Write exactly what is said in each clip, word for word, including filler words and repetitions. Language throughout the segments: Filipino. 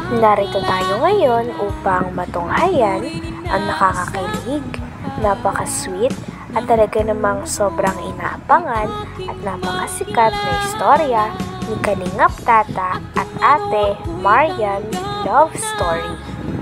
Narito tayo ngayon upang matunghayan ang nakakakilig, napaka-sweet at talaga namang sobrang inaabangan at napakasikat na istorya ni Kalingap Tata at Ate Marian Love Story.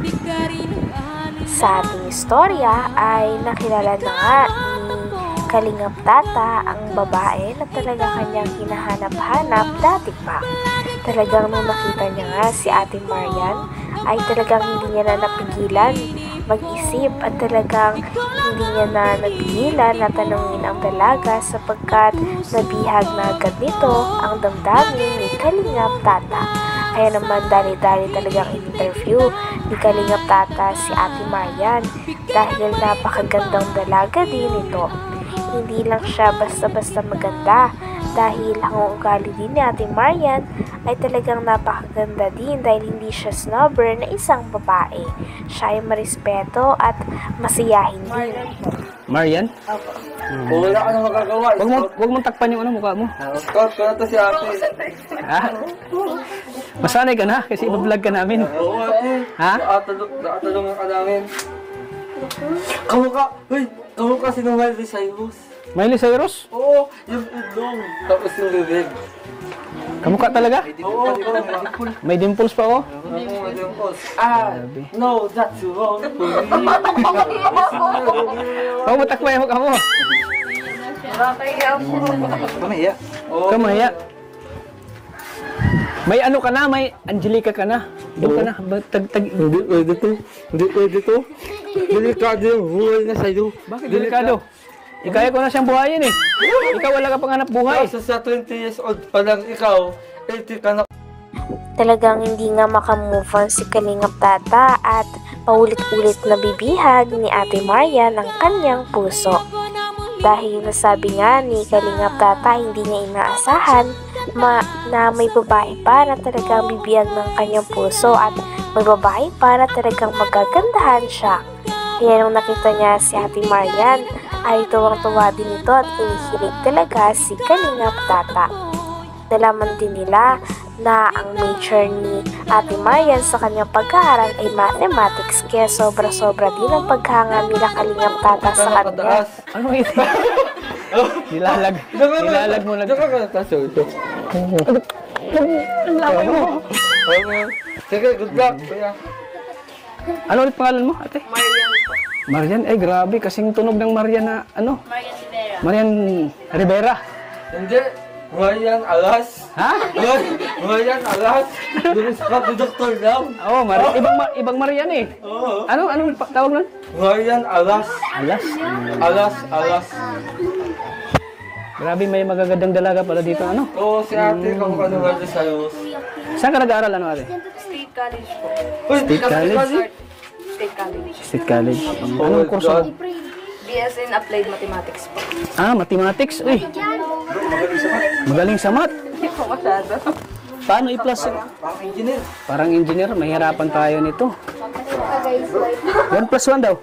Sa ating istorya ay nakilala na nga ni Kalingap Tata ang babae na talaga kanyang hinahanap-hanap dati pa. Talagang nung nakita niya nga si Ate Marian ay talagang hindi niya na napigilan mag-isip at talagang hindi niya na napigilan na tanungin ang dalaga sapagkat nabihag na agad nito ang damdamin ni Kalingap Tata. Kaya naman dali-dali talagang interview ni Kalingap Tata si Ate Marian dahil napakagandang dalaga din ito. Hindi lang siya basta-basta maganda dahil ang ugali din ni Ate Marian ay talagang napakaganda din dahil hindi siya snobber na isang babae. Siya ay marespeto at masiyahin din. Marian? Opo. Hmm. Kung wala ka na magagawa, Huwag mo, huwag mong takpan yung ano, mukha mo. Scott, ko na to si ate. Ha? Masanay ka na kasi ibablog ka namin. Oo, ate. Ha? Nakatulungan ka namin. Kamukha, uy, kamukha si Miley Cyrus. Miley Cyrus? Oo, yung ilong. Tapos yung bibig. Kamukha talaga? Oo, oo. May dimples pa oh. Oo, may dimples. Ah, no, that's wrong for me. Huwag mo takpan yung mukha mo. Kamaya. Kamaya. May ano ka na, may Angelica ka na. Doon ka na. Tag, tag, Hindi pwede to. Hindi pwede to. Delikado yung buhay na sa'yo. Bakit delikado? Ikaya ko na siyang buhayin eh. Ikaw wala ka pang hanap buhay. Kasi sa twenty years old pa lang ikaw, eighty ka na. Talagang hindi nga makamove on si Kalingap Tata at paulit-ulit na bibihag ni Ate Marian ang kanyang puso. Dahil nasabi nga ni Kalingap Tata hindi niya inaasahan ma na may babae pa na talagang bibiyag ng kanyang puso at may babae pa na talagang magagandahan siya. Kaya nung nakita niya si Ate Marian ay tuwang-tuwa din ito at kinikilig talaga si Kalingap Tata. Nalaman din nila na ang major ni Ate Marian sa kanyang pag-aaral ay mathematics kaya sobra-sobra din ang paghanga nila Kalingap Tata sa kanya. Ano ito? Nilalag. Nilalag mo lang. Diyan ka ka taso ito. Ang laki mo. Sige, good luck. Kuya. Ano ulit pangalan mo, ate? Marian po. Marian, ay grabe, kasing tunog ng Marian na, ano? Marian Rivera. Marian Rivera. Hindi. Marian Alas. Ha? Marian Alas. Dumis ka ni Doktor Lam. Oo, oh, Marian. Ibang, ma- ibang Marian eh. Oo. Ano, anong pa- tawag nun? Marian Alas. Alas. Alas, Alas. Grabe, may magagandang dalaga pala dito, ano? Oo, si ate, kamukha ng Miley Cyrus. Saan ka nag-aaral, ano, ate? State College po. Uy, State College? State College. State College. Oh Anong my kurso? God. B S in Applied Mathematics po. Ah, mathematics. Uy, magaling sa math. Hindi po masyado. Paano i-plus? Parang engineer. Parang engineer, mahirapan tayo nito. one plus one daw.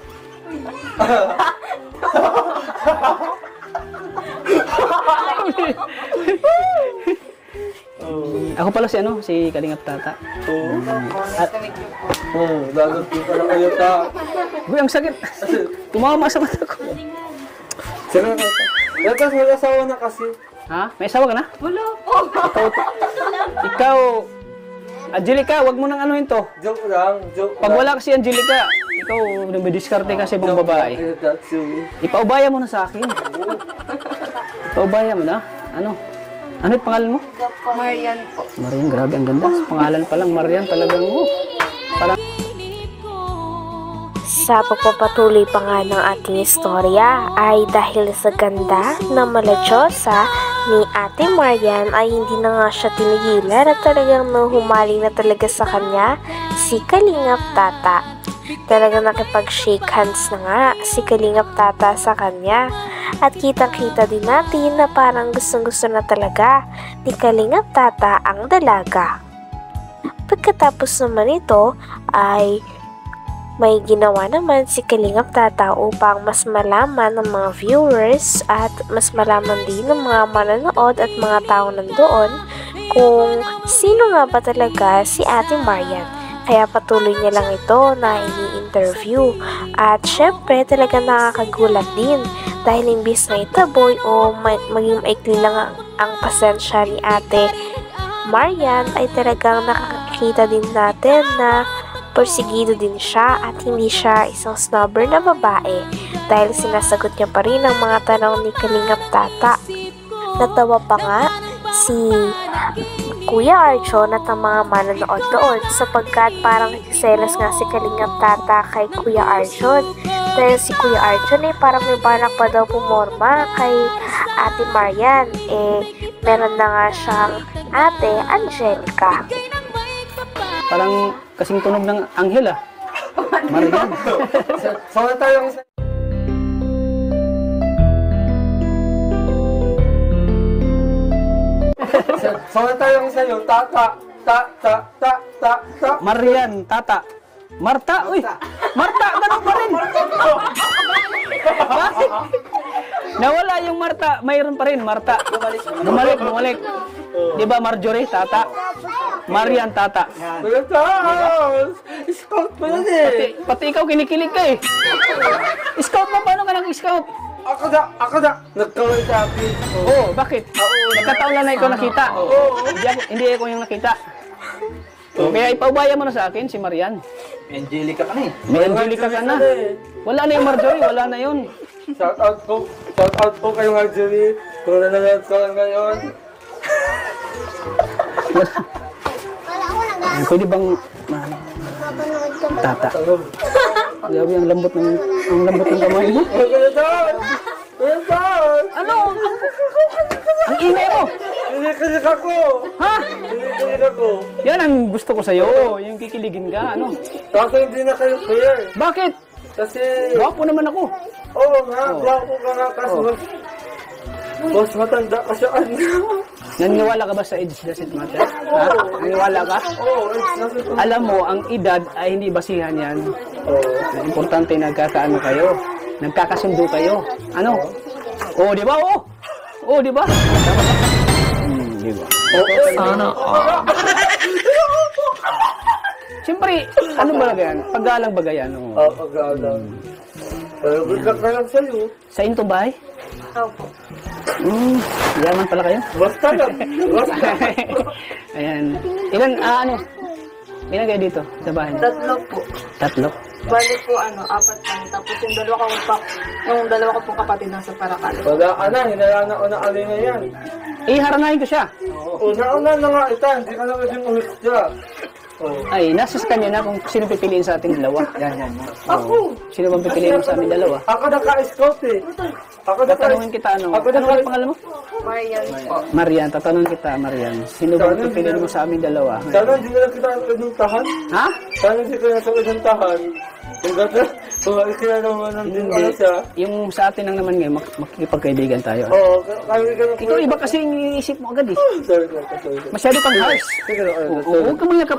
Ako pala si ano, si Kalingap Tata. Oo. At, Oo, lalo po pala kayo ta. uy, ang sakit. Tumama sa mata ko. Sige, kaya. Lakas, may asawa na kasi. Ha? May asawa ka na? Wala po. Ikaw, ikaw, Angelica, wag mo nang anuhin to. Joke lang, joke Pag wala kasi Angelica, ikaw, nagbidiskarte kasi ibang babae. Eh, that's you. Ipaubaya mo na sa akin. Ipaubaya mo na. Ano? Ano yung pangalan mo? Marian po. Marian, grabe, ang ganda. Sa pangalan pa lang, Marian, talagang mo. Parang... Sa pagpapatuloy pa nga ng ating istorya ay dahil sa ganda na maladyosa ni Ate Marian ay hindi na nga siya tinigilan at talagang nahumaling na talaga sa kanya si Kalingap Tata. Talagang nakipag-shake hands na nga si Kalingap Tata sa kanya at kitang-kita din natin na parang gustong-gusto na talaga ni Kalingap Tata ang dalaga. Pagkatapos naman ito ay may ginawa naman si Kalingap Tata upang mas malaman ng mga viewers at mas malaman din ng mga manonood at mga tao nandoon kung sino nga ba talaga si Ate Marian. Kaya patuloy niya lang ito na ini-interview. At syempre talaga nakakagulat din dahil imbis na itaboy o ma- maging maikli lang ang, ang pasensya ni Ate Marian ay talagang nakakita din natin na porsigido din siya at hindi siya isang snobber na babae dahil sinasagot niya pa rin ang mga tanong ni Kalingap Tata. Natawa pa nga si Kuya Arjon at ang mga manonood doon sapagkat parang nagsiselos nga si Kalingap Tata kay Kuya Arjon dahil si Kuya Arjon eh parang may balak pa daw pumorma kay Ate Marian eh meron na nga siyang Ate Angelica. Parang kasing tunog ng anghel ah. Marian. Sana tayong Sana tayong sa'yo, tata, ta, ta, ta, ta, ta. Marian, Tata. Marta, uy! Marta, ganun pa rin! Bakit? Nawala yung Marta, mayroon pa rin, Marta. Bumalik, bumalik. Di ba Marjorie, Tata? Marian, Tata. Kuya Charles! Scout mo yan eh! Pati, pati ikaw kinikilig ka eh. Scout mo, paano ka nag-scout? Ako na, ako na! Nagkawal sa akin. Oo, oh, bakit? Nagkataon lang na ikaw nakita. Oo. Hindi ako, hindi ako yung nakita. Kaya ipaubaya mo na sa akin si Marian. Angelica ka na eh. May Angelica ka na. Wala na yung Marjorie, wala na yun. Shout out po, shout out po kayo Marjorie. Kung nanonood ka lang ngayon. Pwede bang ano, Tata? Grabe ang lambot ng ang lambot ng kamay mo. Kuya Charles! Kuya Charles! Ano? Ang ingay mo. Kinikilig ako! Ha? Kinikilig ako! Yan ang gusto ko sa'yo. Yung kikiligin ka. Ano? Kaso hindi na kayo clear. Bakit? Kasi, Gwapo naman ako. oo nga, gwapo ka nga kaso. Boss, matanda ka siya. Naniniwala ka ba sa age doesn't matter? Ha? Naniniwala ka? Oo, it's nothing. Alam mo, ang edad ay hindi basihan yan. Oo. Ang importante nagkakaano kayo. Nagkakasundo kayo. Ano? Oo, di ba? Oo. Oo, di ba? Hmm, di ba? Sana. Siyempre, ano ba yan? Paggalang ba yan? Oo. Oo, pag-aalam. Pero good luck na lang sa'yo. Sa into bahay? Opo. Hmm, yaman pala kayo? Basta lang. Basta. Ayan. Ilan, ah, ano? Ilan kayo dito sa bahay? Tatlo po. Tatlo? Bali po ano, apat kami. Tapos yung dalawa ko pa, yung dalawa ko pong kapatid nasa Paracalo. Wala ka na, hinayaan na una alin na yan. Eh, harangahin ko siya. Una-una na nga ita, hindi ka na kasi ulit siya. Oo. Ay, nasa sa kanya na kung sino pipiliin sa ating dalawa. Yan, yan, yan. Oo. Sino bang pipiliin mo sa aming dalawa? Ako naka-scout eh. Ako naka Tatanungin kita ano. Ako Ano naka- ang pangalan mo? Marian po. Marian, tatanungin kita, Marian. Sino bang pipiliin mo sa aming dalawa? Sana hindi na lang kita ang tahan. Ha? Sana hindi ka na sa isang tahan. Kung gata, kung kaya naman ng din ano Hindi. siya. Yung sa atin lang naman ngayon, mak- makikipagkaibigan tayo. Oo, kaya ka na. Ikaw iba kasi yung iniisip mo agad eh. Sorry, sorry, sorry. Masyado kang harsh. Sige na, Oo, sorry. huwag kang mayakap.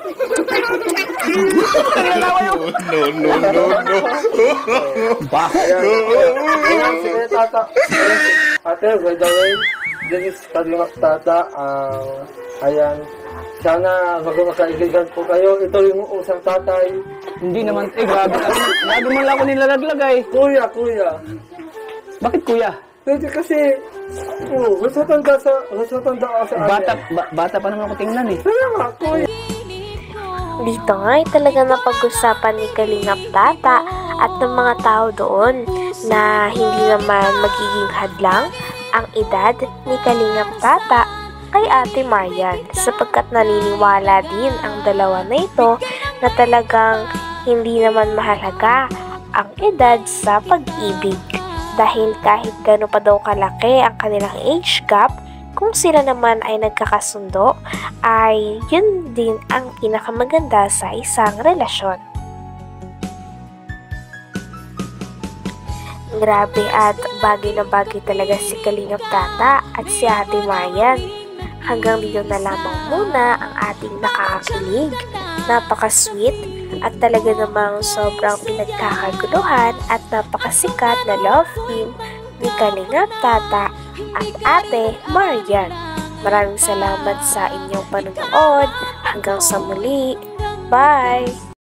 No, no, no, no. Baho. Ayan, sige, tata. Ate, by the way, this is Kalingap Tata. Ang, ayan, sana magkakaibigan po kayo. Ito yung usang tatay. Hindi naman, eh grabe ka. Lagi mo lang ako nilalaglag eh. Kuya, kuya. Bakit kuya? Hindi kasi, oh, gusto tanda sa, gusto tanda ka sa Bata, ba- bata pa naman ako tingnan eh. Kaya nga, kuya. Dito nga ay talaga napag-usapan ni Kalingap Tata at ng mga tao doon na hindi naman magiging hadlang ang edad ni Kalingap Tata kay Ate Marian sapagkat naniniwala din ang dalawa na ito na talagang hindi naman mahalaga ang edad sa pag-ibig dahil kahit gano'n pa daw kalaki ang kanilang age gap, kung sila naman ay nagkakasundo, ay yun din ang pinakamaganda sa isang relasyon. Grabe at bagay na bagay talaga si Kalingap Tata at si Ate Marian. Hanggang dito na lamang muna ang ating nakakakilig, napaka-sweet at talaga namang sobrang pinagkakaguluhan at napakasikat na love team ni Kalingap Tata at Ate Marian. Maraming salamat sa inyong panonood. Hanggang sa muli. Bye!